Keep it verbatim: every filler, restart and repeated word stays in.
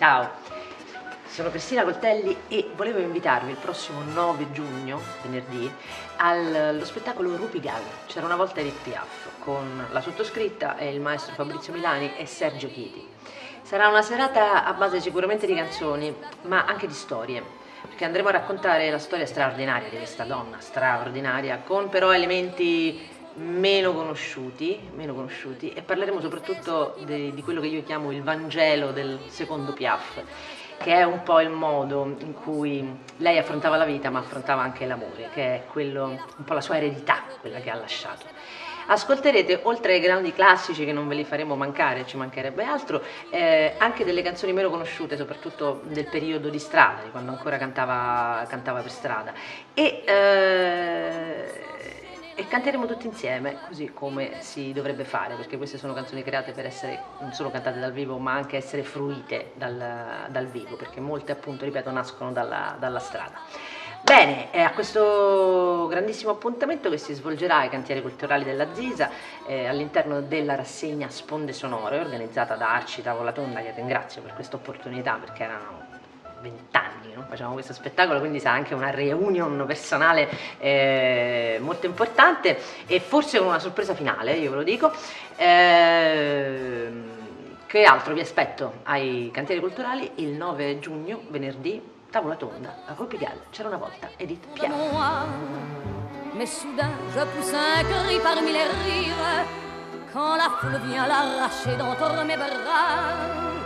Ciao, sono Cristina Coltelli e volevo invitarvi il prossimo nove giugno, venerdì, allo spettacolo Rupigal, c'era una volta Edith Piaf, con la sottoscritta e il maestro Fabrizio Milani e Sergio Chiti. Sarà una serata a base sicuramente di canzoni, ma anche di storie, perché andremo a raccontare la storia straordinaria di questa donna, straordinaria, con però elementi meno conosciuti, meno conosciuti e parleremo soprattutto di, di quello che io chiamo il Vangelo del secondo Piaf, che è un po' il modo in cui lei affrontava la vita ma affrontava anche l'amore, che è quello, un po' la sua eredità, quella che ha lasciato. Ascolterete, oltre ai grandi classici che non ve li faremo mancare, ci mancherebbe altro, eh, anche delle canzoni meno conosciute, soprattutto del periodo di strada, di quando ancora cantava, cantava per strada. E, eh, e canteremo tutti insieme, così come si dovrebbe fare, perché queste sono canzoni create per essere non solo cantate dal vivo, ma anche essere fruite dal, dal vivo, perché molte, appunto, ripeto, nascono dalla, dalla strada. Bene, è a questo grandissimo appuntamento che si svolgerà ai Cantieri Culturali della Zisa, eh, all'interno della rassegna Sponde Sonore, organizzata da Arci Tavola Tonda, che ringrazio per questa opportunità, perché erano vent'anni, no? Facciamo questo spettacolo, quindi sarà anche una reunion personale eh, molto importante e forse con una sorpresa finale, io ve lo dico. Eh, che altro vi aspetto ai Cantieri Culturali il nove giugno, venerdì, Tavola Tonda, a Rupigal, c'era una volta Edith Piaf. Mais soudain je pousse un cri parmi les rires quand la foule vient l'arracher d'entre mes bras.